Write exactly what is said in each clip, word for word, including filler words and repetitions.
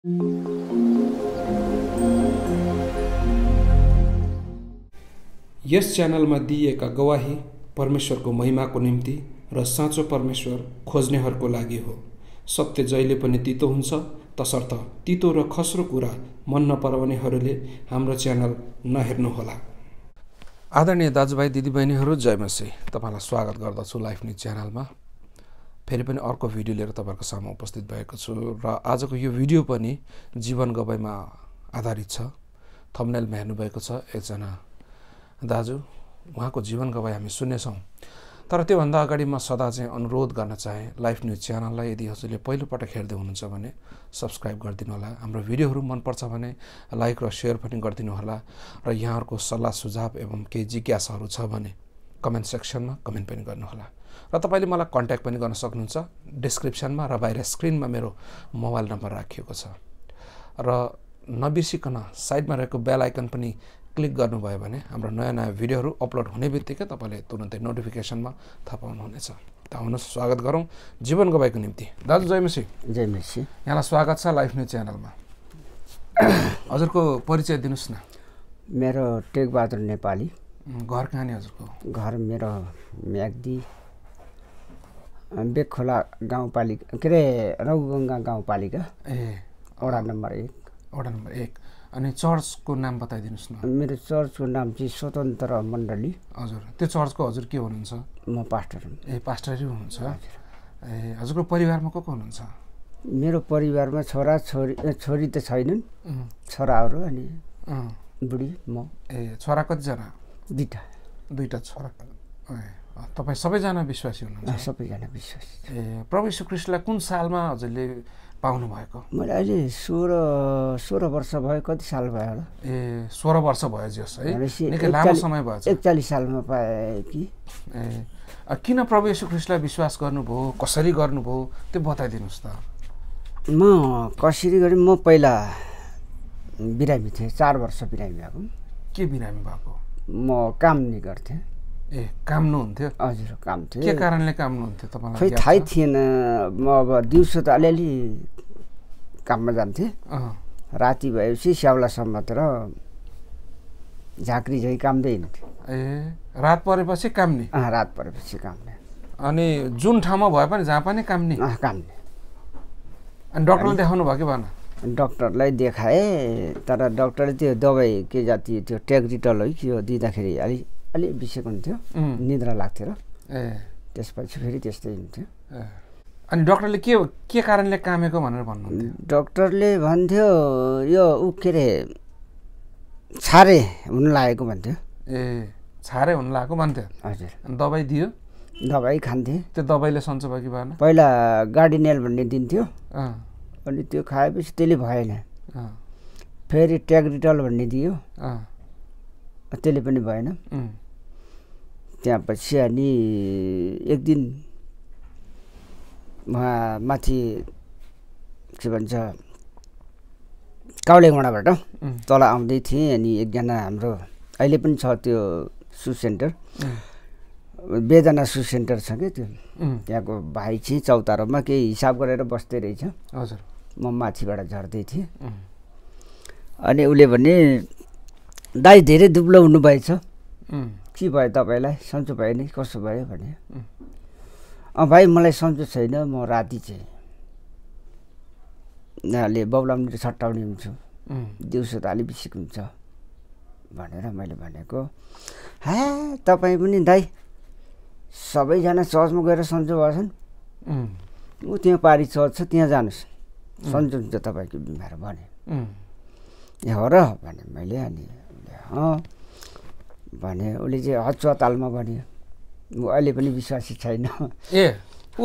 यस च्यानलमा दिइएका गवाही परमेश्वरको महिमाको निम्ति र साँचो परमेश्वर खोज्नेहरूको लागि हो। सत्य जहिले पनि तितो हुन्छ, तसर्थ तितो र खस्रो कुरा मन नपराउनेहरूले हाम्रो च्यानल नहेर्नुहोला। आदरणीय दाजुभाइ दिदीबहिनीहरू, जय मसीह। तपाईँलाई स्वागत गर्दछु लाइफ न्युज च्यानलमा। फेरि पनि अर्को भिडियो लिएर तपाईँहरूको सामु उपस्थित भएको छु र आजको यो भिडियो पनि जीवन गवाईमा आधारित छ। थम्बनेलमा हेर्नुभएको छ एकजना दाजु, उहाँको जीवन गवाई हामी सुन्नेछौँ। तर त्योभन्दा अगाडि म सदा चाहिँ अनुरोध गर्न चाहेँ, लाइफ न्युज च्यानललाई यदि हजुरले पहिलोपटक हेर्दै हुनुहुन्छ भने सब्सक्राइब गरिदिनु होला। हाम्रो भिडियोहरू मनपर्छ भने लाइक र सेयर पनि गरिदिनु होला। र यहाँहरूको सल्लाह सुझाव एवं केही जिज्ञासाहरू छ भने कमेन्ट सेक्सनमा कमेन्ट पनि गर्नुहोला। र तपाईँले मलाई कन्ट्याक्ट पनि गर्न सक्नुहुन्छ। डिस्क्रिप्सनमा र बाहिर स्क्रिनमा मेरो मोबाइल नम्बर राखिएको छ। र नबिर्सिकन साइडमा रहेको बेल आइकन पनि क्लिक गर्नुभयो भने हाम्रो नयाँ नयाँ भिडियोहरू अपलोड हुने बित्तिकै तपाईँले तुरन्तै नोटिफिकेसनमा थाहा पाउनुहुनेछ। त आउनुहोस् स्वागत गरौँ जीवन गवाईको निम्ति। दाजु जय मसी। जय मसी। यहाँलाई स्वागत छ लाइफ न्युज च्यानलमा। हजुरको परिचय दिनुहोस् न। मेरो टेकबहादुर नेपाली। घर कहाँ नि हजुरको? घर मेरो म्याग्दी बेखोला गाउँपालिका के अरे रौगङ्गा गाउँपालिका ए वडा नम्बर एक। वडा नम्बर एक। अनि चर्चको नाम बताइदिनुहोस् न। मेरो चर्चको नाम चाहिँ स्वतन्त्र मण्डली। हजुर, त्यो चर्चको हजुर के हुनुहुन्छ? म पास्टर हुँ। ए पास्टरै हुनुहुन्छ? ए हजुरको परिवारमा को को हुनुहुन्छ? मेरो परिवारमा छोरा छोरी छोरी त छैनन्, छोराहरू अनि बुढी म। ए छोरा कतिजना? दुईवटा। दुईवटा छोरा। ए तपाईँ सबैजना विश्वासी हुनुहुन्छ? सबैजना विश्वासी। ए प्रभु यीशु ख्रीष्टलाई कुन सालमा हजुरले पाउनु भएको? मैले अहिले सोह्र सोह्र वर्ष भयो। कति साल भयो होला? ए सोह्र वर्ष भयो जस है, निकै लामो समय भयो। एकचालिस सालमा पाएँ कि। ए किन प्रभु यीशु ख्रीष्टलाई विश्वास गर्नुभयो, कसरी गर्नुभयो त्यो बताइदिनुहोस् त। म कसरी गरेँ, म पहिला बिरामी थिएँ। चार वर्ष बिरामी भएको। के बिरामी भएको? म काम नि गर्थेँ। ए काम नहुन्थ्यो? हजुर काम थियो। के कारणले काम नहुन्थ्यो तपाईँलाई? खै थाहै थिएन। म अब दिउँसो त अलिअलि काममा जान्थेँ, राति भएपछि स्याउलासम्म तर झाँक्री झै कामदै हिँड्थ्यो। ए रात परेपछि काम नि? अँ रात परेपछि काम नि। अनि जुन ठाउँमा भए पनि जहाँ पनि काम नि? अँ काम नि। अनि डक्टरले देखाउनु भयो कि भएन? डक्टरलाई देखाएँ, तर डक्टरले त्यो दबाई के जाति त्यो टेग्रिटल हो कि यो दिँदाखेरि अलि अलि बिसेको हुन्थ्यो, निद्रा लाग्थ्यो र ए त्यसपछि फेरि त्यस्तै हुन्थ्यो। अनि डक्टरले के के कारणले कामेको भनेर भन्नुहुन्थ्यो? डक्टरले भन्थ्यो यो ऊ के अरे छारे हुन लागेको भन्थ्यो। ए छारे हुन लागेको भन्थ्यो? हजुर। अनि दबाई दियो? दबाई खान्थेँ। त्यो दबाईले सन्चो भयो कि भएन? पहिला गार्डिनेल भन्ने दिन्थ्यो, अँ अनि त्यो खाएपछि त्यसले भएन। अँ फेरि ट्याग्रिटल भन्ने दियो, अँ त्यसले पनि भएन। त्यहाँपछि अनि एक दिन उहाँ माथि के भन्छ काउलेगडाबाट तल आउँदै थिएँ, अनि एकजना हाम्रो अहिले पनि छ त्यो सु सेन्टर, बेदना सु सेन्टर छ क्या त्यो, त्यहाँको भाइ चाहिँ चौतारोमा केही हिसाब गरेर बस्दै रहेछ। हजुर। म माथिबाट झर्दै थिएँ, अनि उसले भने दाइ धेरै दुब्लो हुनुभएछ, के भयो तपाईँलाई, सन्चो भयो नि, कसो भयो भने। अँ भाइ मलाई सन्चो छैन, म राति चाहिँ ले बौलाउने छट्टाउने हुन्छु, दिउँसो त अलि बिसिक हुन्छ भनेर मैले भनेको। हा तपाईँ पनि दाइ सबैजना चर्चमा गएर सन्चो भएछन्, ऊ त्यहाँ पारी चर्च छ त्यहाँ जानुहोस्, सन्चो हुन्छ तपाईँको बिमार भने। ए हो र भने मैले। अनि अँ भने उसले चाहिँ हचुवातालमा भन्यो, ऊ अहिले पनि विश्वासी छैन। ए ऊ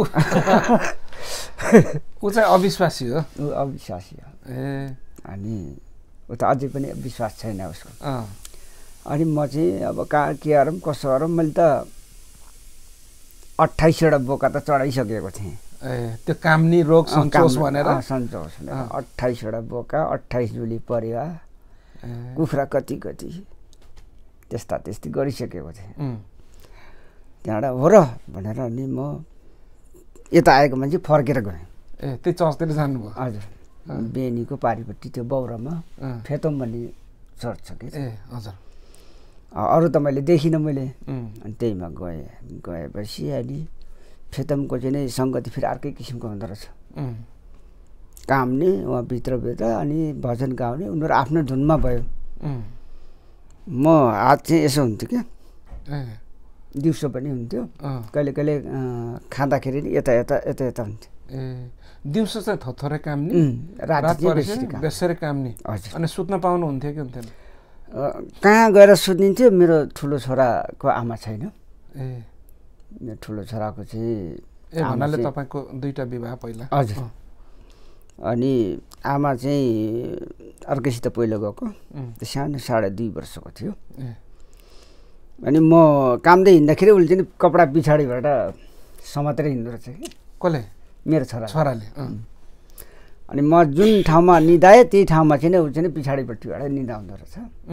चाहिँ अविश्वासी हो? ऊ अविश्वासी हो। ए अनि ऊ त अझै पनि विश्वास छैन उसको। अँ अनि म चाहिँ अब कहाँ के गरौँ कसो गरौँ, मैले त अट्ठाइसवटा बोका त चढाइसकेको थिएँ। ए त्यो कामनी रोग सन्चोस भनेर? सन्चोस भनेर अट्ठाइसवटा बोका, अट्ठाइस जुली परिवार, कुखुरा कति कति त्यस्ता त्यस्तै गरिसकेको थिएँ। त्यहाँबाट हो र भनेर अनि म यता आएको मान्छे फर्केर गएँ। ए त्यही चर्चतिर जानुभयो? हजुर। बेनीको पारिपट्टि त्यो बौरामा फेतम भन्ने चर्च छ कि। ए हजुर। अरू त मैले देखिनँ मैले। अनि त्यहीमा गएँ गएपछि अनि फेतमको चाहिँ नै सङ्गति फेरि अर्कै किसिमको हुँदो रहेछ। काम्ने उहाँ भित्रभित्र अनि भजन गाउने उनीहरू आफ्नो धुनमा भयो। म हात चाहिँ यसो हुन्थ्यो क्या, दिउँसो पनि हुन्थ्यो, कहिले कहिले खाँदाखेरि नि यता यता यता यता हुन्थ्यो। ए दिउँसो चाहिँ थोरै काम्ने, रात बेसरी काम्ने। अनि सुत्न पाउनुहुन्थ्यो कि हुन्थेन? कहाँ गएर सुत्निन्थ्यो? मेरो ठुलो छोराको आमा छैन। ए मेरो ठुलो छोराको चाहिँ ए भन्नाले तपाईँको दुईवटा विवाह पहिला? हजुर। अनि आमा चाहिँ अर्कैसित पहिलो गएको, त्यो सानो साढे दुई वर्षको थियो। अनि म कामदै हिँड्दाखेरि उसले चाहिँ कपडा पछाडिबाट समातेर हिँड्दो रहेछ कि। कसले? मेरो छोरा छोराले। अनि म जुन ठाउँमा निदाएँ त्यही ठाउँमा चाहिँ ऊ चाहिँ पछाडिपट्टिबाट निदाउँदो रहेछ।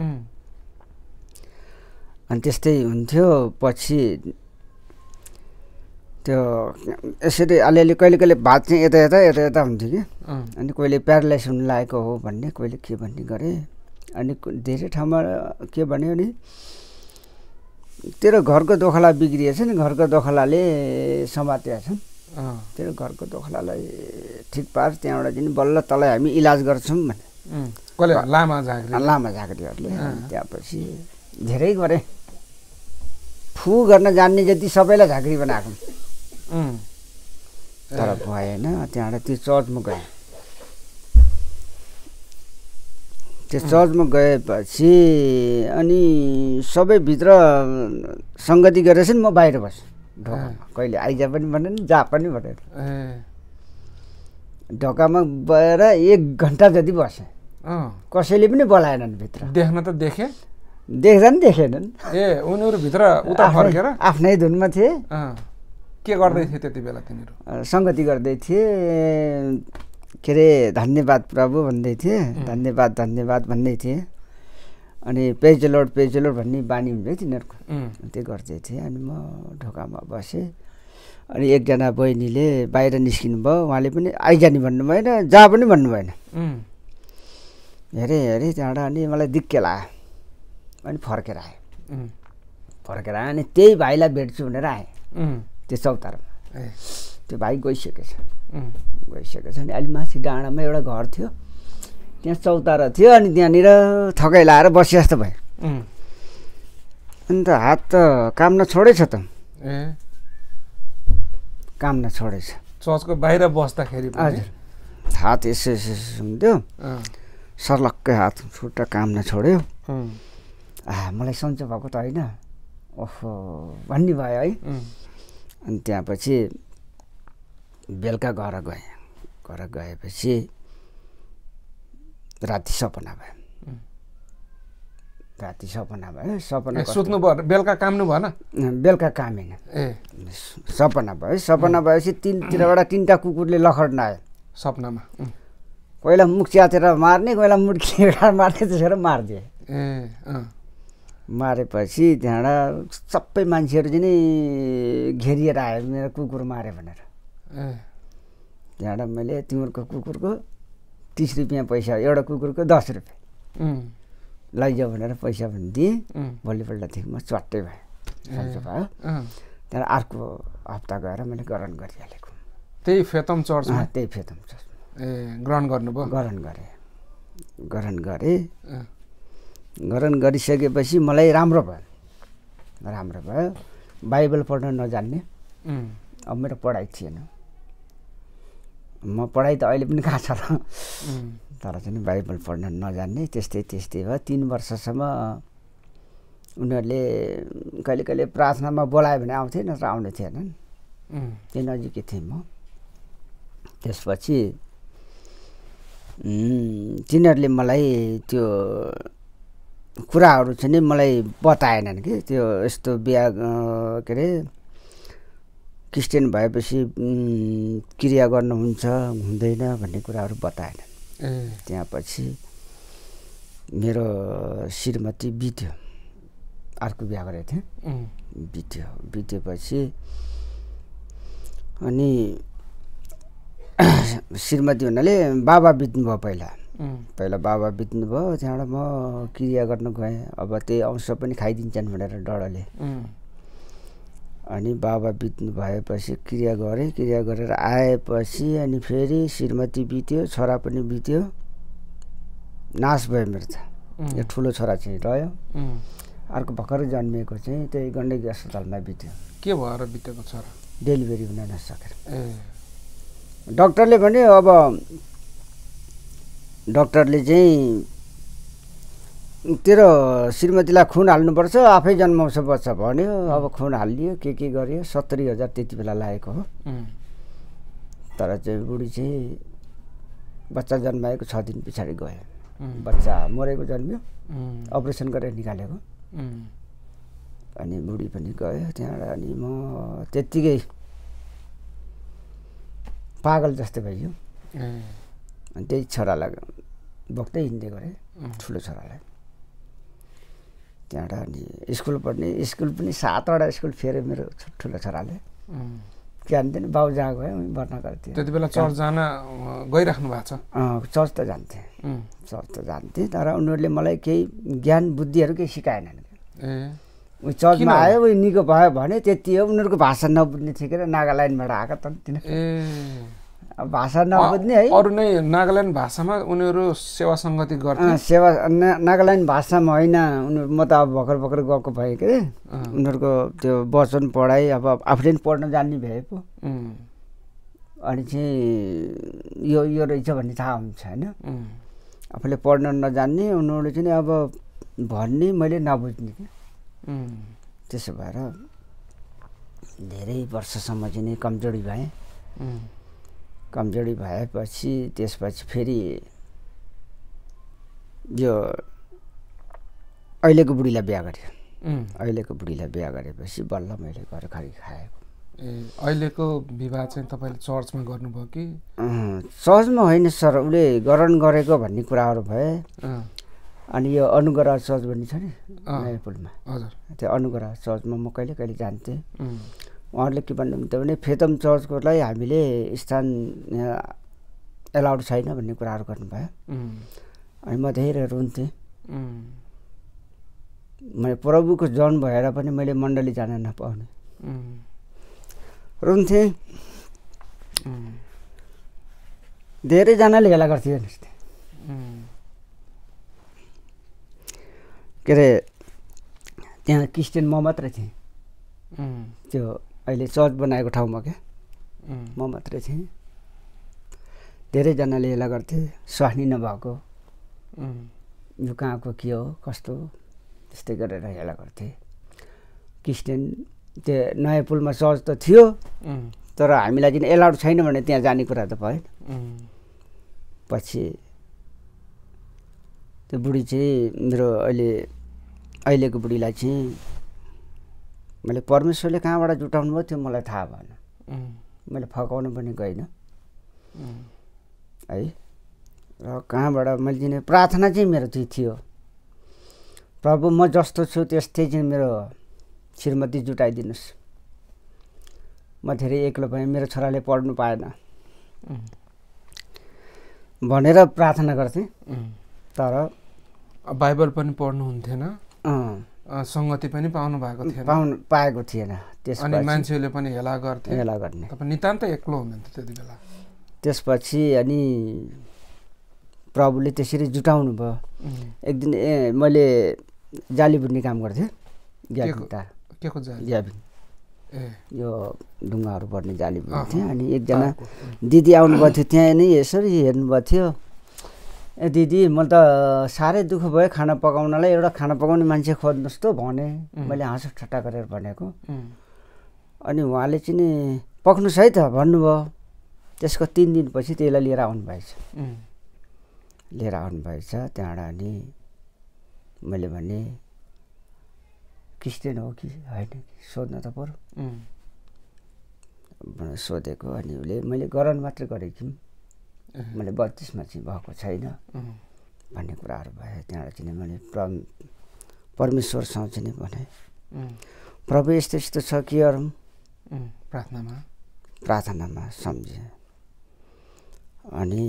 अनि त्यस्तै हुन्थ्यो। पछि त्यो यसरी अलिअलि कहिले कहिले भात चाहिँ यता यता यता यता हुन्थ्यो कि। अनि कहिले प्यारालाइज हुन लागेको हो भन्ने, कहिले के भन्ने गरेँ। अनि धेरै ठाउँमा के भन्यो भने तेरो घरको दोखला बिग्रिएछ नि, घरको दोखलाले समातेका छन्, तेरो घरको दोखलालाई ठिक पार, त्यहाँबाट चाहिँ बल्ल तँलाई हामी इलाज गर्छौँ भने। कसले? लामा झाँक्री। लामा झाँक्रीहरूले। त्यहाँपछि धेरै गरेँ, फु गर्न जान्ने जति सबैलाई झाँक्री बनाएको, तर भएन। त्यहाँबाट त्यो चर्चमा गएँ। त्यो चर्चमा गएपछि अनि सबै भित्र सङ्गति गरेछ नि, म बाहिर बसेँ ढोकामा। कहिले आइजा पनि भनेन, जा पनि भनेर ढोकामा गएर एक घन्टा जति बसेँ। कसैले पनि बोलाएनन् भित्र। देख्न त देखे? देख्छन् देखेनन्। ए उनीहरू भित्र उता फर्केर आफ्नै धुनमा थिए। के गर्दै थिए त्यति बेला तिनीहरू? सङ्गति गर्दै थिए। के अरे धन्यवाद प्रभु भन्दै थिए, धन्यवाद धन्यवाद भन्दै थिए। अनि पेज लोड पेज लोड भन्ने बानी हुन्छ तिनीहरूको, त्यो गर्दै थिए। अनि म ढोकामा बसेँ। अनि एकजना बहिनीले बाहिर निस्किनु भयो, उहाँले पनि आइजाने भन्नु भएन, जा पनि भन्नु भएन। हेरेँ हेरेँ त्यहाँबाट अनि मलाई दिक्क लाग्यो। अनि फर्केर आएँ। फर्केर आएँ अनि त्यही भाइलाई भेट्छु भनेर आएँ त्यो चौतारामा। त्यो भाइ गइसकेछ गइसकेको छ। अनि अलि माथि डाँडामा एउटा घर थियो, त्यहाँ चौतारा थियो। अनि त्यहाँनिर थकाइ लाएर बसे जस्तो भयो। अन्त हात त काम नछोडेछ त। ए काम नछोडेछ। चर्चको बाहिर बस्दाखेरि हजुर हात यसो यसो हुन्थ्यो, सर्लक्कै हात खुट्टा काम नछोड्यो। आ मलाई सन्चो भएको त होइन, ओहो भन्ने भयो है। अनि त्यहाँपछि बेलुका घर गएँ। घर गएपछि राति सपना भयो। राति सपना भयो। सपना सुत्नु भयो? बेलुका काम्नु भएन? बेलुका कामेन। ए सपना भयो। सपना भएपछि तिनतिरबाट तिनवटा कुकुरले लखड्न आयो सपनामा। कोहीलाई मुख च्यातेर मार्ने, कोहीलाई मुख खिँडेर मार्ने, त्यसरी मारिदिए। ए मारेपछि त्यहाँबाट सबै मान्छेहरू चाहिँ नि घेरिएर आयो मेरो कुकुर माऱ्यो भनेर। त्यहाँबाट मैले तिमीहरूको कुकुरको तिस रुपियाँ पैसा, एउटा कुकुरको दस रुपियाँ लैजाऊ भनेर पैसा पनि दिएँ। भोलिपल्टदेखि म चट्टै भएँ, सन्चो भयो। त्यहाँबाट अर्को हप्ता गएर मैले ग्रहण गरिहालेको। त्यही फेतम चर्चमा? त्यही फेतम चर्चमा। ए ग्रहण गर्नुभयो? ग्रहण गरेँ। ग्रहण गरेँ। ग्रहण गरिसकेपछि मलाई राम्रो भयो। राम्रो भयो। बाइबल पढ्न नजान्ने, अब मेरो पढाइ थिएन। म पढाइ त अहिले पनि कहाँ छ र, तर चाहिँ बाइबल पढ्न नजान्ने। त्यस्तै त्यस्तै भयो। तिन वर्षसम्म उनीहरूले कहिले कहिले प्रार्थनामा बोलायो भने आउँथे, नत्र आउने थिएनन्। त्यही नजिकै थिएँ म। त्यसपछि तिनीहरूले मलाई त्यो कुराहरू चाहिँ नि मलाई बताएनन् कि, त्यो यस्तो बिहा के अरे क्रिस्चियन भएपछि क्रिया गर्नुहुन्छ हुँदैन भन्ने कुराहरू बताएनन्। त्यहाँ पछि मेरो श्रीमती बित्यो, अर्को बिहा गरेको थिएँ, बित्यो। बितेपछि अनि श्रीमती हुनाले बाबा बित्नुभयो पहिला पहिला बाबा बित्नुभयो त्यहाँबाट म क्रिया गर्न गएँ अब त्यही अंश पनि खाइदिन्छन् भनेर डरले अनि बाबा बित्नु भएपछि क्रिया गरेँ क्रिया गरेर आएपछि अनि फेरि श्रीमती बित्यो छोरा पनि बित्यो नाश भयो मेरो त यो ठुलो छोरा चाहिँ रह्यो अर्को भर्खर जन्मिएको चाहिँ त्यही गण्डकी अस्पतालमा बित्यो के भएर बितेको छोरा डेलिभरी हुन नसकेर डाक्टरले भने अब डाक्टरले चाहिँ तेरो श्रीमतीलाई खुन हाल्नुपर्छ आफै जन्माउँछ बच्चा भन्यो अब खुन हालियो के के गर्यो सत्तरी हजार त्यति बेला लागेको हो तर चाहिँ बुढी चाहिँ बच्चा जन्माएको छ दिन पछाडि गयो बच्चा मरेको जन्मियो अपरेसन गरेर निकालेको अनि बुढी पनि गयो त्यहाँबाट अनि म त्यत्तिकै पागल जस्तै भइयो अनि त्यही छोरालाई बोक्दै हिँड्दै गरेँ ठुलो छोरालाई त्यहाँबाट अनि स्कुल पढ्ने स्कुल पनि सातवटा स्कुल फेऱ्यो मेरो ठुलो छोराले जान्थेन बाउ जहाँ गयो भर्ना गर्थेँ त्यति बेला चर्च जान गइराख्नु भएको छ चर्च त जान्थेँ चर्च त जान्थेँ तर उनीहरूले मलाई केही ज्ञान बुद्धिहरू केही सिकाएनन् उयो चर्चमा आयो उयो निको भयो भने त्यति हो उनीहरूको भाषा नबुझ्ने थिएन नागाल्यान्डबाट आएको त तिनीहरू अब भाषा नबुझ्ने है अरू नै नागाल्यान्ड भाषामा उनीहरू सेवा सङ्गति गर्थे सेवा नागाल्यान्ड भाषामा होइन उनीहरू म त अब भर्खर भर्खर गएको भएँ के उनीहरूको त्यो वचन पढाइ अब आफूले पनि पढ्न जान्ने भए पो अनि चाहिँ यो यो रहेछ भन्ने थाहा हुन्छ होइन आफूले पढ्न नजान्ने उनीहरूले चाहिँ अब भन्ने मैले नबुझ्ने कि त्यसो भएर धेरै वर्षसम्म चाहिँ नि कमजोरी भएँ कमजोरी भएपछि त्यसपछि फेरि यो अहिलेको बुढीलाई बिहा गरेँ अहिलेको बुढीलाई बिहा गरेपछि बल्ल मैले घर खरी खाएको ए अहिलेको विवाह चाहिँ तपाईँले चर्चमा गर्नुभयो कि चर्चमा होइन सर उसले गरण गरेको भन्ने कुराहरू भए अनि यो अनुग्रह चर्च भन्ने छ नि नयाँ पुलमा हजुर त्यो अनुग्रह चर्चमा म कहिले कहिले जान्थेँ उहाँहरूले के भन्नुहुन्छ भने फेतम चर्चकोलाई हामीले स्थान एलाउड छैन भन्ने कुराहरू गर्नुभयो अनि म धेरै रुन्थेँ मैले प्रभुको जन भएर पनि मैले मण्डली जान नपाउने रुन्थेँ धेरैजनाले हेला गर्थ्यो जस्तै के अरे त्यहाँ क्रिस्चियन म मात्रै थिएँ त्यो अहिले चर्च बनाएको ठाउँमा क्या म मात्रै थिएँ धेरैजनाले हेला गर्थे स्वास्नी नभएको यो कहाँको के हो कस्तो त्यस्तै गरेर हेला गर्थे क्रिस्चियन त्यो नयाँ पुलमा चर्च त थियो तर हामीलाई चाहिँ एलाउड छैन भने त्यहाँ जाने कुरा त भएन पछि त्यो बुढी चाहिँ मेरो अहिले अहिलेको बुढीलाई चाहिँ मैले परमेश्वरले कहाँबाट जुटाउनु भयो त्यो मलाई थाहा भएन मैले फकाउनु पनि गइनँ है र कहाँबाट मैले चाहिँ प्रार्थना चाहिँ मेरो चाहिँ थियो प्रभु म जस्तो छु त्यस्तै चाहिँ मेरो श्रीमती जुटाइदिनुहोस् म धेरै एक्लो भएँ मेरो छोराले पढ्नु पाएन भनेर प्रार्थना गर्थेँ तर बाइबल पनि पढ्नुहुन्थेन सङ्गति पनि पाउनु भएको थिएन पाउनु पाएको थिएन अनि मान्छेले पनि हेला गर्थे हेला गर्ने तपाईँ नितान्त एक्लो हुनुहुन्थ्यो त्यति बेला त्यसपछि अनि प्रभुले त्यसरी जुटाउनु भयो एक दिन ए मैले जाली बुन्ने काम गर्थेँ ग्याबिन तार के को जाली ग्याबिन ए यो ढुङ्गाहरू पर्ने जाली बुन्थेँ अनि एकजना दिदी आउनुभएको थियो त्यहाँ नै यसरी हेर्नुभएको थियो ए दिदी म त साह्रै दुःख भयो खाना पकाउनलाई एउटा खाना पकाउने मान्छे खोज्नुहोस् त भने मैले हाँसो ठट्टा गरेर भनेको अनि उहाँले चाहिँ नि पक्नुहोस् है त भन्नुभयो त्यसको तिन दिनपछि त्यसलाई लिएर आउनुभएछ लिएर आउनुभएछ त्यहाँबाट अनि मैले भने क्रिस्चियन हो कि होइन सोध्न त पऱ्यो सोधेको अनि उसले मैले गरण मात्रै गरेको थिएँ मैले बत्तिसमा चाहिँ भएको छैन भन्ने कुराहरू भयो त्यहाँबाट चाहिँ मैले परमेश्वरसँग चाहिँ भने प्रभु यस्तो यस्तो छ के गरौँ प्रार्थनामा प्रार्थनामा सम्झेँ अनि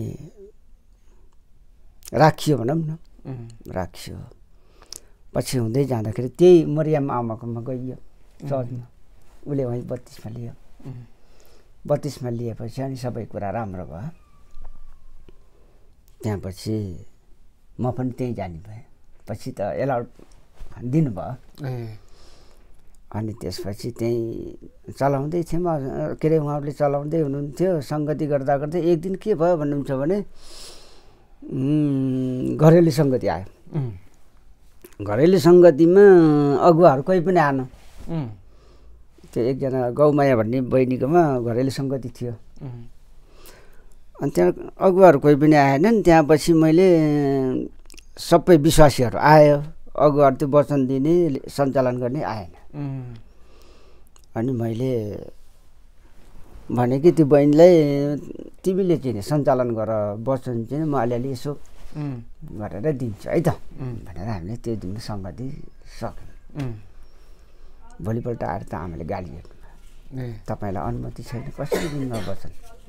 राखियो भनौँ न, राखियो। पछि हुँदै जाँदाखेरि त्यही मरियम आमाकोमा गइयो चर्चमा, उसले वहीँ बत्तिसमा लियो। बत्तिसमा लिएपछि अनि सबै कुरा राम्रो भयो। त्यहाँपछि म पनि त्यहीँ जाने भएँ। पछि त एलाउड दिनुभयो। अनि त्यसपछि त्यहीँ चलाउँदै थियौँ, के अरे उहाँहरूले चलाउँदै हुनुहुन्थ्यो। सङ्गति गर्दा गर्दै एक दिन के भयो भन्नुहुन्छ भने घरेलु सङ्गति आयो। घरेलु सङ्गतिमा अगुवाहरू कोही पनि आएन। त्यो एकजना गौमाया भन्ने बहिनीकोमा घरेलु सङ्गति थियो। अनि त्यहाँ अगुवाहरू कोही पनि आएनन्। त्यहाँपछि मैले सबै विश्वासीहरू आयो, अगुवाहरू त्यो वचन दिने सञ्चालन गर्ने आएन। अनि मैले भने कि त्यो बहिनीलाई तिमीले चाहिँ सञ्चालन गर, वचन चाहिँ म अलिअलि यसो गरेर दिन्छु है त भनेर हामीले त्यो दिन सङ्गति सक्यौँ। भोलिपल्ट आएर त आमाले गाली गर्नुभयो, तपाईँलाई अनुमति छैन, कसरी दिनुभयो वचन?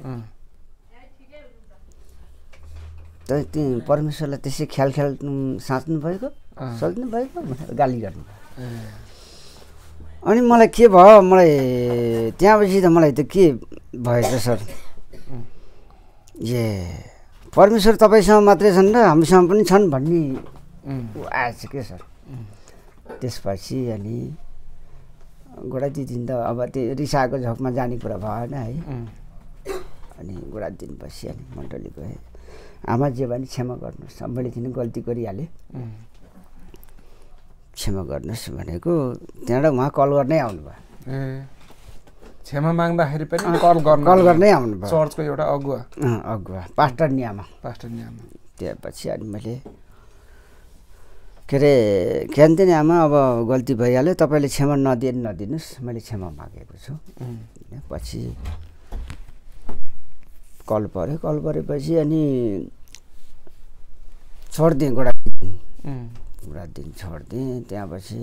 त त्यो परमेश्वरलाई त्यसै ख्याल ख्याल साँच्नु भएको, सोच्नु भएको भनेर गाली गर्नुभयो। अनि मलाई के भयो, मलाई त्यहाँपछि त मलाई त के भएछ सर, ए परमेश्वर तपाईँसँग मात्रै छन् र हामीसँग पनि छन् भन्ने आएछ के सर। त्यसपछि अनि गोडा दिदिन त अब त्यो रिसाएको झोकमा जाने कुरा भएन है। अनि गोडा दिनपछि अनि मण्डली गएँ, आमा जे भने क्षमा गर्नुहोस्, मैले किन गल्ती गरिहालेँ, क्षमा गर्नुहोस् भनेको। त्यहाँबाट उहाँ कल गर्नै आउनुभयो। क्षमा माग्दाखेरि पनि कल गर्न कल गर्नै आउनुभयो। चर्चको एउटा अगुवा अगुवा पास्टर नियामा पास्टर नियामा त्यसपछि अनि मैले के अरे के नि आमा अब गल्ती भइहाल्यो, तपाईँले क्षमा नदिए नदिनुहोस्, मैले क्षमा मागेको छु। पछि कल पऱ्यो, कल परेपछि अनि छोडिदिएँ गोडा पुरा दिन छोडिदिएँ। त्यहाँपछि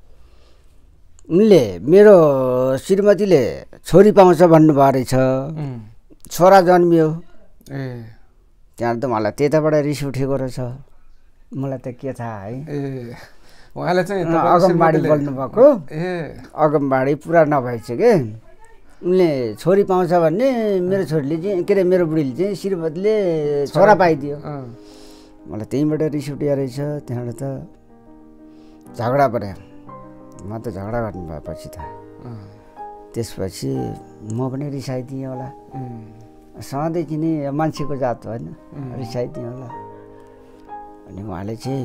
उनले मेरो श्रीमतीले छोरी पाउँछ भन्नुभयो रहेछ, छोरा जन्मियो। ए त्यहाँ त मलाई त्यताबाट रिस उठेको रहेछ, मलाई त के थाहा है। ए उहाँले चाहिँ अगमबाडी बोल्नुभएको, ए अगमबाडी पुरा नभएछ के। उनले छोरी पाउँछ भन्ने मेरो छोरीले चाहिँ के अरे मेरो बुढीले चाहिँ श्रीमतीले छोरा पाइदियो। मलाई त्यहीँबाट रिस उठ्यो रहेछ। त्यहाँबाट त झगडा पऱ्यो, म त झगडा गर्नु भएपछि त त्यसपछि म पनि रिसाइदिएँ होला। सधैँ किने मान्छेको जात होइन, रिसाइदिएँ होला। अनि उहाँले चाहिँ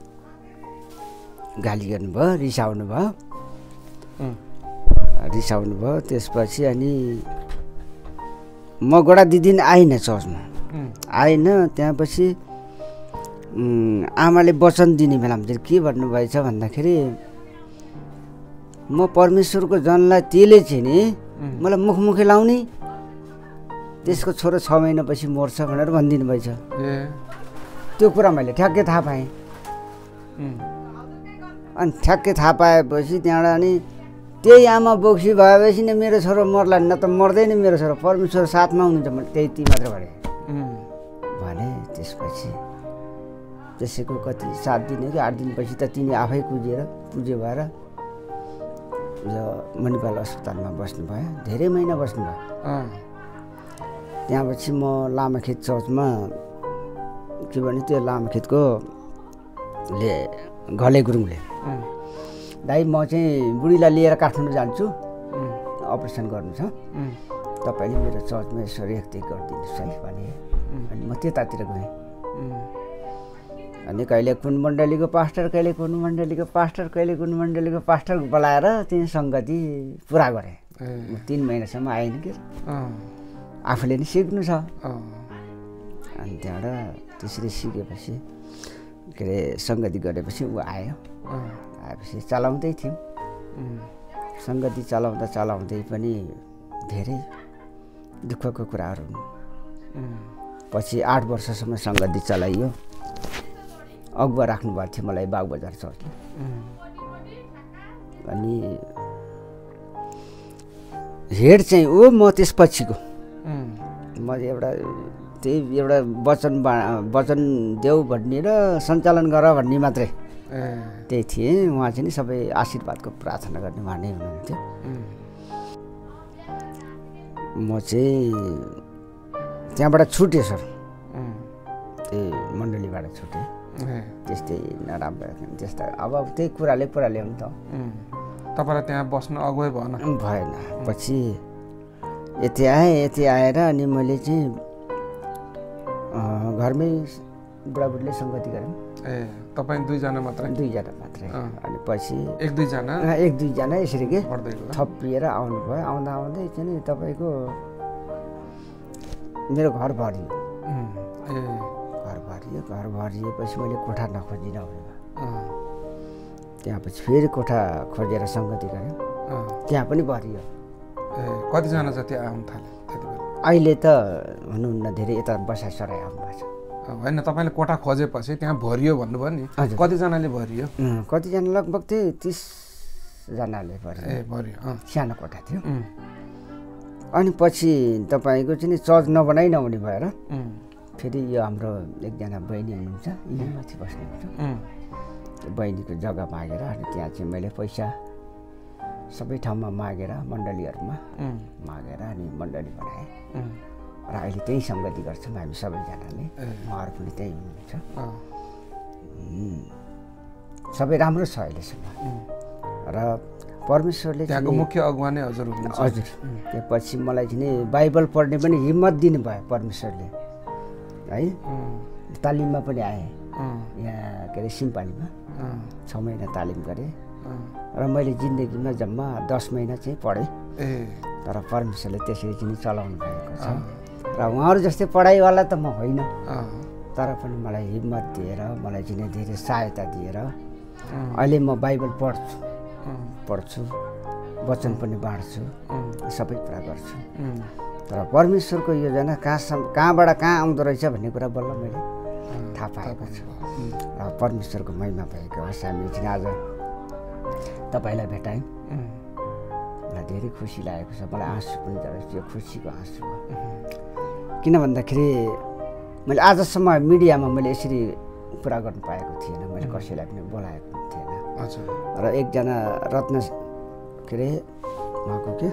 गाली गर्नुभयो, रिसाउनु भयो रिसाउनु भयो त्यसपछि अनि म गोडा दिदिन आइनँ चर्चमा, आइनँ। त्यहाँपछि आमाले वचन दिने बेलामा चाहिँ के भन्नुभएछ भन्दाखेरि म परमेश्वरको जनलाई त्यसले चाहिँ नि मलाई मुखमुखी लाउने, त्यसको छोरो छ महिनापछि मर्छ भनेर भनिदिनु भएछ। त्यो कुरा मैले ठ्याक्कै थाहा पाएँ। अनि ठ्याक्कै थाहा पाएपछि त्यहाँबाट अनि त्यही आमा बोक्सी भएपछि नै मेरो छोरो मर्ला, न त मर्दैन मेरो छोरो, परमेश्वर साथमा हुनुहुन्छ, मैले त्यही ती मात्र भने भने त्यसपछि त्यसैको कति सात दिन कि आठ दिनपछि त तिनी आफै पुजेर पुजे भएर यो मणिपाल अस्पतालमा बस्नुभयो, धेरै महिना बस्नुभयो। त्यहाँपछि म लामाखेत चर्चमा के भने त्यो लामाखेतको ले घले गुरुङले दाइ म चाहिँ बुढीलाई लिएर काठमाडौँ जान्छु, अपरेसन गर्नु छ, तपाईँले मेरो चर्चमा यसो रेखदेख गरिदिनुहोस् है भने। अनि म त्यतातिर गएँ। अनि कहिले कुन मण्डलीको पास्टर, कहिले कुन मण्डलीको पास्टर, कहिले कुन मण्डलीको पास्टर बोलाएर त्यही सङ्गति पुरा गरेँ। म तिन महिनासम्म आएन कि आफूले नि सिक्नु छ। अनि त्यहाँबाट त्यसरी सिकेपछि के अरे सङ्गति गरेपछि ऊ आयो। आएपछि चलाउँदै थियौँ, सङ्गति चलाउँदा चलाउँदै पनि धेरै दुःखको कुराहरू। पछि आठ वर्षसम्म सङ्गति चलाइयो। अगुवा राख्नुभएको थियो मलाई बागबजार चर्चले। अनि हेड चाहिँ ऊ, म त्यसपछिको, म एउटा त्यही एउटा वचन वचन देऊ भन्ने र सञ्चालन गर भन्ने मात्रै त्यही थिएँ। उहाँ चाहिँ नि सबै आशीर्वादको प्रार्थना गर्ने उहाँ नै हुनुहुन्थ्यो। म चाहिँ त्यहाँबाट छुटेँ सर, त्यही मण्डलीबाट छुटेँ। त्यस्तै नराम्रो त्यस्ता अब त्यही कुराले कुराले हो नि त। तपाईँलाई त्यहाँ बस्न अगुवै भएन? भएन। पछि यति आएँ, यति आएर अनि मैले चाहिँ घरमै बुढाबुढीले सङ्गति गरेँ। ए तपाईँ दुईजना मात्रै? दुईजना मात्रै। अनि पछि एक दुईजना एक दुईजना यसरी के थपिएर थपिएर आउनुभयो। आउँदा आउँदै चाहिँ नि तपाईँको मेरो घर भरियो। ए घर भरियो। घर भरिएपछि मैले कोठा नखोजिनँ भनेर त्यहाँ पछि फेरि कोठा खोजेर सङ्गति गरेँ, त्यहाँ पनि भरियो। ए कतिजना जति आउनु थाले त्यति बेला? अहिले त हुनुहुन्न, धेरै यता बसाइ सराई आउनुभएको छ। होइन, तपाईँले कोठा खोजेपछि त्यहाँ भरियो भन्नुभयो नि, कतिजनाले भरियो? कतिजना लगभग त्यही तिसजनाले भरियो। ए भरियो, सानो कोठा थियो। अनि पछि तपाईँको चाहिँ नि चर्च नबनाइ नहुने भएर फेरि यो हाम्रो एकजना बहिनी हुनुहुन्छ, यहीँ माथि बस्नुहुन्छ, त्यो बहिनीको जग्गा मागेर अनि त्यहाँ चाहिँ मैले पैसा सबै ठाउँमा मागेर मण्डलीहरूमा मागेर अनि मण्डली बनाएँ र अहिले त्यही सङ्गति गर्छौँ हामी सबैजनाले। उहाँहरू पनि त्यही हुनुहुन्छ। सबै राम्रो छ अहिलेसम्म र परमेश्वरले त्यहाँको मुख्य अगुवा नै हजुर हुनुहुन्छ? हजुर। त्यसपछि मलाई चाहिँ नि बाइबल पढ्ने पनि हिम्मत दिनुभयो परमेश्वरले है। तालिममा पनि आएँ यहाँ के अरे सिम्पालीमा, छ महिना तालिम गरेँ र मैले जिन्दगीमा जम्मा दस महिना चाहिँ पढेँ। तर परमेश्वरले त्यसरी चाहिँ चलाउनु भएको छ र उहाँहरू जस्तै पढाइवाला त म होइन, तर पनि मलाई हिम्मत दिएर मलाई चाहिँ धेरै सहायता दिएर अहिले म बाइबल पढ्छु पढ्छु वचन पनि बाँड्छु, सबै कुरा गर्छु। तर परमेश्वरको योजना कहाँसम्म कहाँबाट कहाँ आउँदो रहेछ भन्ने कुरा बल्ल मैले थाहा पाएको छु र परमेश्वरको महिमा भएको होस्। हामी चाहिँ आज तपाईँलाई भेटायौँ, मलाई धेरै खुसी लागेको छ। मलाई आँसु पनि झरेको यो खुसीको आँसु हो। किन भन्दाखेरि मैले आजसम्म मिडियामा मैले यसरी कुरा गर्नु पाएको थिएन, मैले कसैलाई पनि बोलाएको पनि थिएन। र एकजना रत्न के अरे उहाँको के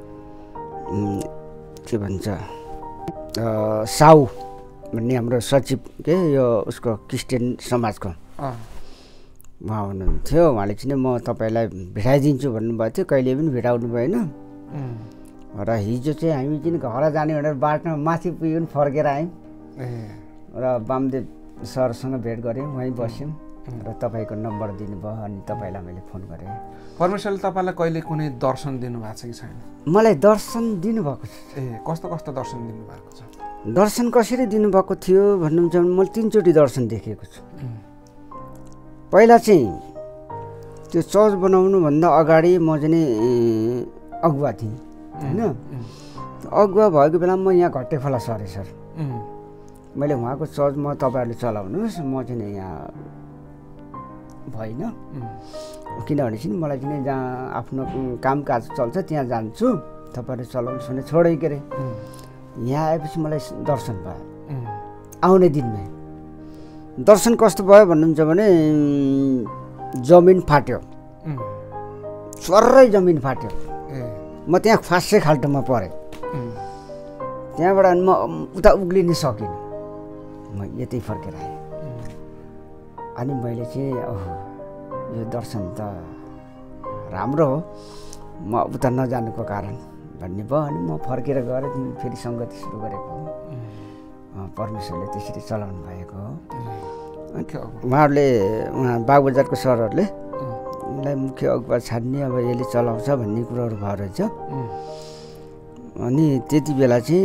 के भन्छ साउ भन्ने हाम्रो सचिव के यो उसको क्रिस्चियन समाजको उहाँ हुनुहुन्थ्यो। उहाँले चाहिँ म तपाईँलाई भेटाइदिन्छु भन्नुभएको थियो, कहिले पनि भेटाउनु भएन। र हिजो चाहिँ हामी चाहिँ घर जाने भनेर बाटोमा माथि पुग्यौँ, फर्केर आयौँ र वामदेव सरसँग भेट गऱ्यौँ, वहीँ बस्यौँ र तपाईँको नम्बर दिनुभयो अनि तपाईँलाई मैले फोन गरेँ। परमेश्वरले तपाईँलाई कहिले कुनै दर्शन दिनुभएको छ कि छैन? मलाई दर्शन दिनुभएको छ। ए कस्तो कस्तो दर्शन दिनुभएको छ? दर्शन कसरी दिनुभएको थियो भन्नुहुन्छ भने मैले तिनचोटि दर्शन देखेको छु। पहिला चाहिँ त्यो चर्च बनाउनुभन्दा अगाडि म चाहिँ अगुवा थिएँ होइन। अगुवा भएको बेलामा म यहाँ घट्टे खोला सरेँ सर। मैले उहाँको चर्चमा तपाईँहरूले चलाउनुहोस्, म चाहिँ यहाँ भएन। किनभने चाहिँ मलाई चाहिँ जहाँ आफ्नो कामकाज चल्छ त्यहाँ जान्छु, तपाईँहरूले चलाउनुहोस् भने छोडै के अरे। यहाँ आएपछि मलाई दर्शन भयो आउने दिनमै। दर्शन कस्तो भयो भन्नुहुन्छ भने जमिन फाट्यो, सर्रै जमिन फाट्यो। म त्यहाँ फाँसे खाल्टोमा परेँ। त्यहाँबाट म उता उक्लिन सकिनँ, म यतै फर्केर आएँ। अनि मैले चाहिँ ओहो यो दर्शन त राम्रो हो, म उता नजानुको कारण भन्ने भयो। अनि म फर्केर गएर फेरि सङ्गति सुरु गरेको हो। परमेश्वरले त्यसरी चलाउनु भएको हो। उहाँहरूले उहाँ बागबजारको सरहरूले मलाई मुख्य अगुवा छान्ने अब यसले चलाउँछ भन्ने कुरोहरू भयो रहेछ। अनि त्यति बेला चाहिँ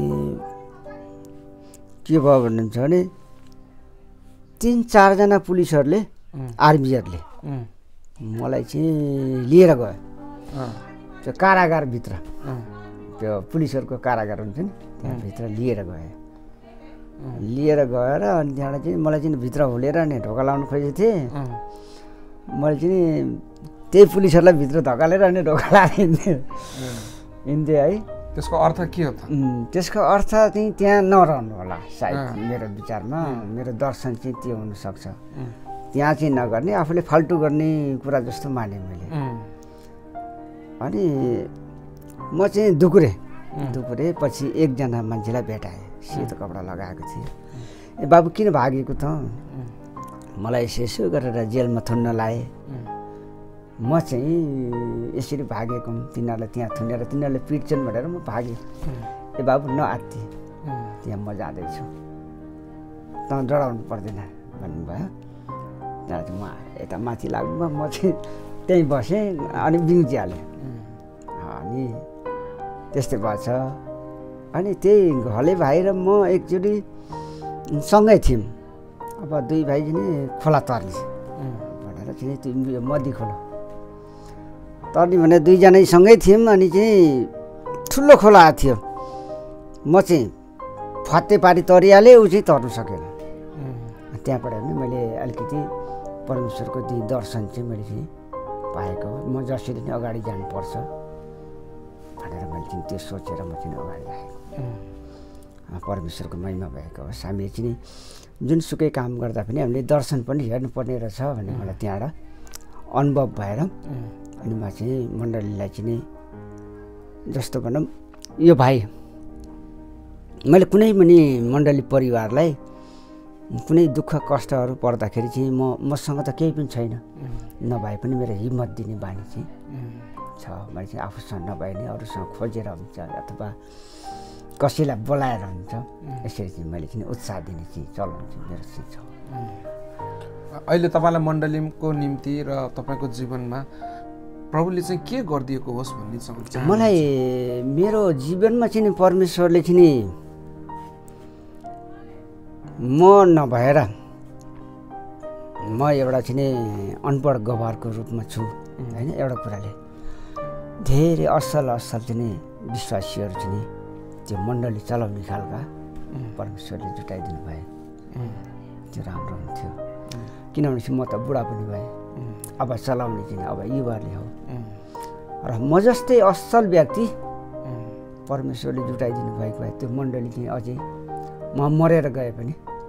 के भयो भन्नुहुन्छ भने तिन चारजना पुलिसहरूले आर्मीहरूले मलाई चाहिँ लिएर गयो त्यो कारागारभित्र। त्यो पुलिसहरूको कारागार हुन्छ नि, त्यहाँभित्र लिएर गयो। लिएर गएर अनि त्यहाँबाट चाहिँ मलाई चाहिँ भित्र हुलेर नि ढोका लाउनु खोजेको थिएँ। मैले चाहिँ त्यही पुलिसहरूलाई भित्र धकालेर अनि ढोका लाएर हिँड्थेँ हिँड्थेँ है। त्यसको अर्थ के हो त? त्यसको अर्थ चाहिँ त्यहाँ नरहनु होला सायद मेरो विचारमा, मेरो दर्शन चाहिँ त्यो हुनसक्छ। त्यहाँ चाहिँ नगर्ने, आफूले फाल्टु गर्ने कुरा जस्तो माने मैले। अनि म चाहिँ दुकुरे दुकुरे पछि एकजना मान्छेलाई भेटाएँ, सेतो कपडा लगाएको थिएँ। ए बाबु किन भागेको त? मलाई यसो यसो गरेर जेलमा थुन्न लाए। म चाहिँ यसरी भागेको तिनीहरूलाई त्यहाँ थुनेर तिनीहरूले पिट्छन् भनेर म भागेँ। ए बाबु नआत्ति, त्यहाँ म जाँदैछु, त डराउनु पर्दैन भन्नुभयो। त्यहाँबाट म यता माथि लाग्नुभयो, म चाहिँ त्यहीँ बसेँ अनि बिउजिहालेँ। अनि त्यस्तै भएछ। अनि त्यही घले भाइ र म एकचोटि सँगै थियौँ। अब दुई भाइ चाहिँ खोला तर्ने भनेर चाहिँ त्यो मदी खोला तर्ने भने दुईजना सँगै थियौँ। अनि चाहिँ ठुलो खोला आएको थियो, म चाहिँ फत्ते पारी तरिहालेँ, ऊ चाहिँ तर्नु सकेन। त्यहाँबाट पनि मैले अलिकति परमेश्वरको ती दर्शन चाहिँ मैले चाहिँ पाएको हो। म जसरी नै अगाडि जानुपर्छ भनेर मैले चाहिँ त्यो सोचेर म चाहिँ अगाडि आएको। परमेश्वरको महिमा भएको हो। हामीले चाहिँ जुनसुकै काम गर्दा पनि हामीले दर्शन पनि हेर्नुपर्ने रहेछ भन्ने मलाई त्यहाँबाट अनुभव भएर अनि म चाहिँ मण्डलीलाई चाहिँ जस्तो भनौँ यो भाइ मैले कुनै पनि मण्डली परिवारलाई कुनै दुःख कष्टहरू पर्दाखेरि चाहिँ म मसँग त केही पनि छैन, नभए पनि मेरो हिम्मत दिने बानी चाहिँ छ। मैले चाहिँ आफूसँग नभए नि अरूसँग खोजेर हुन्छ अथवा कसैलाई बोलाएर हुन्छ, यसरी चाहिँ मैले चाहिँ उत्साह दिने चाहिँ चलन चाहिँ मेरो चाहिँ छ। अहिले तपाईँलाई मण्डलीको निम्ति र तपाईँको जीवनमा प्रभुले चाहिँ के गरिदिएको होस् भन्ने चाहन्छु। मलाई मेरो जीवनमा चाहिँ परमेश्वरले चाहिँ म नभएर म एउटा चाहिँ अनपढ गवारको रूपमा छु होइन। एउटा कुराले धेरै असल असल चाहिँ विश्वासीहरू चाहिँ त्यो मण्डली चलाउने खालका परमेश्वरले जुटाइदिनु भए त्यो राम्रो हुन्थ्यो। किनभने चाहिँ म त बुढा पनि भएँ, अब चलाउने चाहिँ अब युवाले हो र म जस्तै असल व्यक्ति परमेश्वरले जुटाइदिनु भएको भए त्यो मण्डली चाहिँ अझै म मरेर गए पनि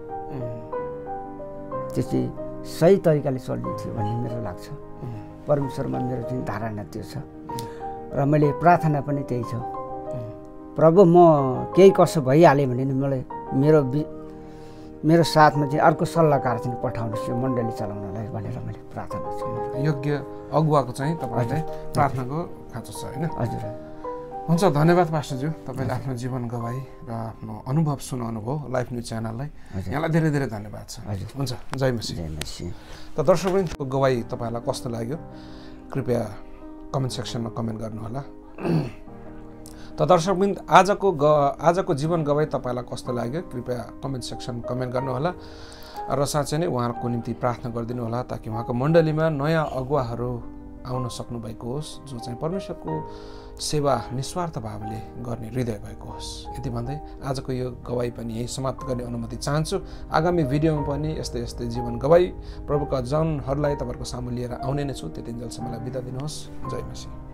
त्यो चाहिँ सही तरिकाले चल्ने थियो भन्ने मेरो लाग्छ। परमेश्वरमा मेरो चाहिँ धारणा त्यो छ र मैले प्रार्थना पनि त्यही छ, प्रभु म केही कसो भइहाल्यो भने नि मलाई मेरो मेरो साथमा चाहिँ अर्को सल्लाहकार चाहिँ पठाउनुहोस् यो मण्डली चलाउनलाई भनेर मैले प्रार्थना छु। योग्य अगुवाको चाहिँ तपाईँले प्रार्थनाको खाँचो छ होइन? हजुर हुन्छ, धन्यवाद पास्टरज्यू, तपाईँले आफ्नो जीवन गवाई र आफ्नो अनुभव सुनाउनु भयो लाइफ न्युज च्यानललाई। यहाँलाई धेरै धेरै धन्यवाद छ। हजुर हुन्छ, जय मसी। जय मसी। त दर्शकवृन्दको गवाई तपाईँलाई कस्तो लाग्यो कृपया कमेन्ट सेक्सनमा कमेन्ट गर्नुहोला। त दर्शकवृन्द आजको ग आजको जीवन गवाई तपाईँलाई कस्तो लाग्यो कृपया कमेन्ट सेक्सनमा कमेन्ट गर्नुहोला र साँच्चै नै उहाँहरूको निम्ति प्रार्थना गरिदिनु होला ताकि उहाँको मण्डलीमा नयाँ अगुवाहरू आउन सक्नुभएको होस् जो चाहिँ परमेश्वरको सेवा निस्वार्थ भावले गर्ने हृदय भएको होस्। यति भन्दै आजको यो गवाई पनि यही समाप्त गर्ने अनुमति चाहन्छु। आगामी भिडियोमा पनि यस्तै यस्तै जीवन गवाई प्रभुका जनहरूलाई तपाईँहरूको सामु लिएर आउने नै छु। त्यति जेलसम्मलाई बिदा दिनुहोस्। जय मसी।